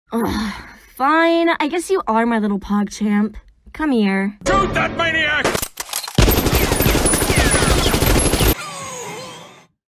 Ugh, fine, I guess you are my little PogChamp. Come here. Shoot that maniac!